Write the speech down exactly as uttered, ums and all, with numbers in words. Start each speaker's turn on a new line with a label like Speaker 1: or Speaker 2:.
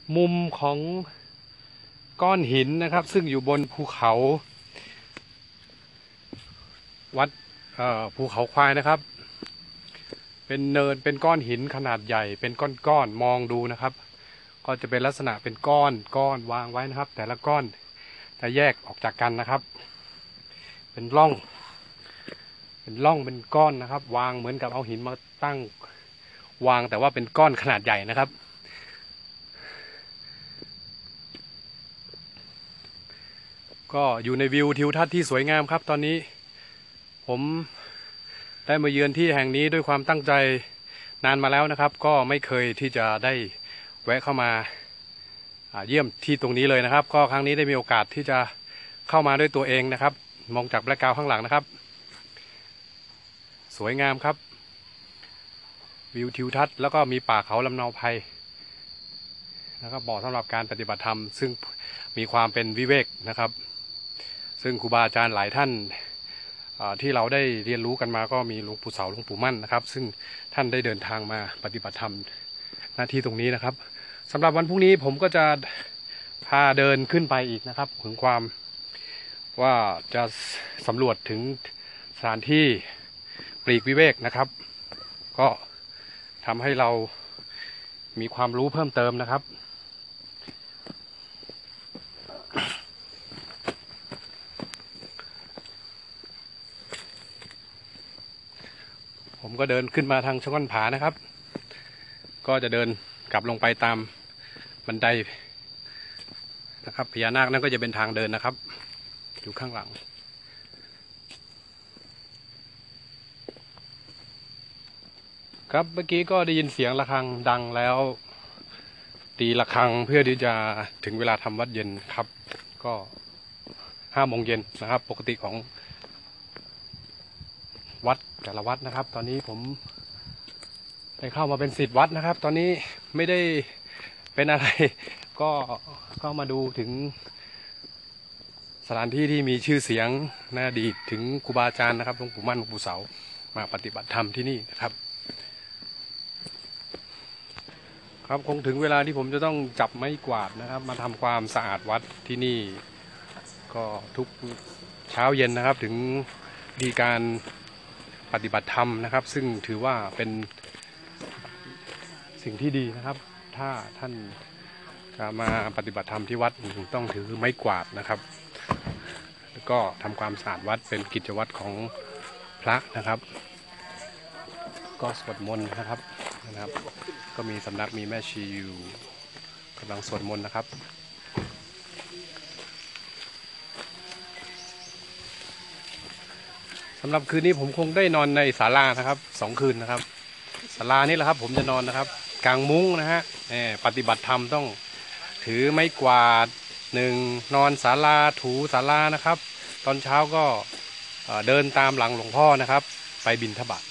Speaker 1: มุมของก้อนหินนะครับซึ่งอยู่บนภูเขาวัดภูเขาควายนะครับเป็นเนินเป็นก้อนหินขนาดใหญ่เป็นก้อนๆมองดูนะครับก็จะเป็นลักษณะเป็นก้อนก้อนวางไว้นะครับแต่ละก้อนจะแยกออกจากกันนะครับเป็นร่องเป็นร่องเป็นก้อนนะครับวางเหมือนกับเอาหินมาตั้งวางแต่ว่าเป็นก้อนขนาดใหญ่นะครับก็อยู่ในวิวทิวทัศน์ที่สวยงามครับตอนนี้ผมได้มาเยือนที่แห่งนี้ด้วยความตั้งใจนานมาแล้วนะครับก็ไม่เคยที่จะได้แวะเข้ามาเยี่ยมที่ตรงนี้เลยนะครับก็ครั้งนี้ได้มีโอกาสที่จะเข้ามาด้วยตัวเองนะครับมองจากแบ็คกราวด์ข้างหลังนะครับสวยงามครับวิวทิวทัศน์แล้วก็มีป่าเขาลำเนาไพรแล้วก็บ่อสำหรับการปฏิบัติธรรมซึ่งมีความเป็นวิเวกนะครับซึ่งครูบาอาจารย์หลายท่านที่เราได้เรียนรู้กันมาก็มีหลวงปู่เสาหลวงปู่มั่นนะครับซึ่งท่านได้เดินทางมาปฏิบัติธรรมหน้าที่ตรงนี้นะครับสำหรับวันพรุ่งนี้ผมก็จะพาเดินขึ้นไปอีกนะครับถึงความว่าจะสำรวจถึงสถานที่ปลีกวิเวกนะครับก็ทำให้เรามีความรู้เพิ่มเติมนะครับผมก็เดินขึ้นมาทางช่องผานะครับก็จะเดินกลับลงไปตามบันไดนะครับพญานาคนั่นก็จะเป็นทางเดินนะครับอยู่ข้างหลังครับเมื่อกี้ก็ได้ยินเสียงระฆังดังแล้วตีระฆังเพื่อที่จะถึงเวลาทำวัดเย็นครับก็ห้าโมงเย็นนะครับปกติของวัดแต่ละวัดนะครับตอนนี้ผมได้เข้ามาเป็นศิษย์วัดนะครับตอนนี้ไม่ได้เป็นอะไรก็เข้ามาดูถึงสถานที่ที่มีชื่อเสียงในอดีตถึงครูบาอาจารย์นะครับหลวงปู่มั่นหลวงปู่เสามาปฏิบัติธรรมที่นี่นะครับครับคงถึงเวลาที่ผมจะต้องจับไม้กวาดนะครับมาทำความสะอาดวัดที่นี่ก็ทุกเช้าเย็นนะครับถึงมีการปฏิบัติธรรมนะครับซึ่งถือว่าเป็นสิ่งที่ดีนะครับถ้าท่านจะมาปฏิบัติธรรมที่วัดต้องถือไม้กวาดนะครับแล้วก็ทำความสะอาดวัดเป็นกิจวัตรของพระนะครับก็สวดมนต์นะครับนะครับก็มีสำนักมีแม่ชีอยู่กำลังสวดมนต์นะครับสำหรับคืนนี้ผมคงได้นอนในศาลานะครับสองคืนนะครับศาลานี่แหละครับผมจะนอนนะครับกลางมุ้งนะฮะปฏิบัติธรรมต้องถือไม้กวาดหนึ่งนอนศาลาถูศาลานะครับตอนเช้าก็เดินตามหลังหลวงพ่อนะครับไปบิณฑบาต